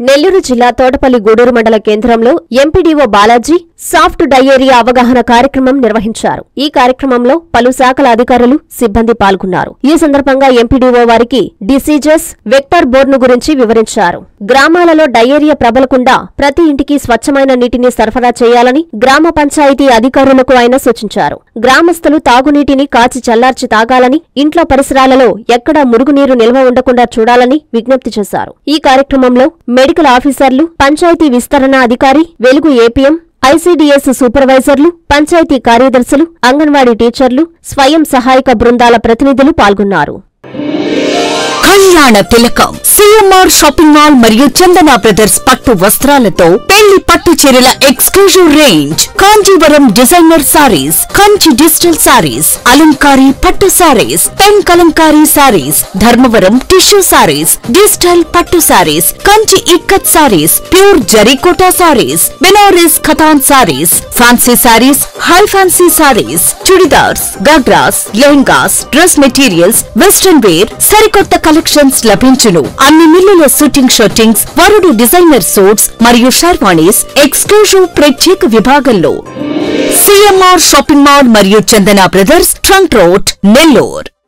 నెల్లూరు జిల్లా తోటపల్లి గూడూరు మండల కేంద్రంలో ఎంపీడీఓ బాలాజీ సాఫ్ట్ డయేరియా అవగాహన కార్యక్రమం నిర్వహించారు. ఈ కార్యక్రమంలో పలు శాఖల అధికారులు, సిబ్బంది పాల్గొన్నారు. ఈ సందర్భంగా ఎంపీడీఓ వారికి డిసీజెస్, వెక్టర్ బోర్ను గురించి వివరించారు. గ్రామాలలో డయేరియా ప్రబలకుండా ప్రతి ఇంటికి స్వచ్ఛమైన నీటిని సరఫరా చేయాలని గ్రామ పంచాయతీ అధికారులకు ఆయన సూచించారు. గ్రామస్తులు తాగునీటిని కాచి చల్లార్చి తాగాలని, ఇంట్లో పరిసరాలలో ఎక్కడా మురుగునీరు నిల్వ ఉండకుండా చూడాలని విజ్ఞప్తి చేశారు. ఈ కార్యక్రమంలో మెడికల్ ఆఫీసర్లు, పంచాయతీ విస్తరణ అధికారి, వెలుగు ఏపీఎం, ఐసీడీఎస్ సూపర్వైజర్లు, పంచాయతీ కార్యదర్శులు, అంగన్వాడీ టీచర్లు, స్వయం సహాయక బృందాల ప్రతినిధులు పాల్గొన్నారు. కళ్యాణ తిలకం సిఎంఆర్ షాపింగ్ మాల్ మరియు చందన బ్రదర్స్ పట్టు వస్త్రాలతో పెళ్లి పట్టు చీరల exclusive range, Kanjeevaram designer saris, Kanchi digital saris, అలంకారీ పట్టు saris, pen Kalamkari saris, Dharmavaram tissue saris, digital పట్టు సారీస్, కంచి ఇక్కత్ సారీస్, ప్యూర్ జరీకోటా సారీస్, బెనారస్ ఖతాన్ saris, fancy saris, high fancy saris, churidars, ghagras, lehengas, dress materials, western wear, సరికొత్త కలెక్షన్స్ లభించును. అన్ని మిల్లుల షూటింగ్ షర్టింగ్స్, వరుడు డిజైనర్ సూట్స్ మరియు షర్వాణీస్ ఎక్స్క్లూజివ్ ప్రత్యేక విభాగంలో. సిఎంఆర్ షాపింగ్ మాల్ మరియు Chandana brothers, trunk road, Nellore.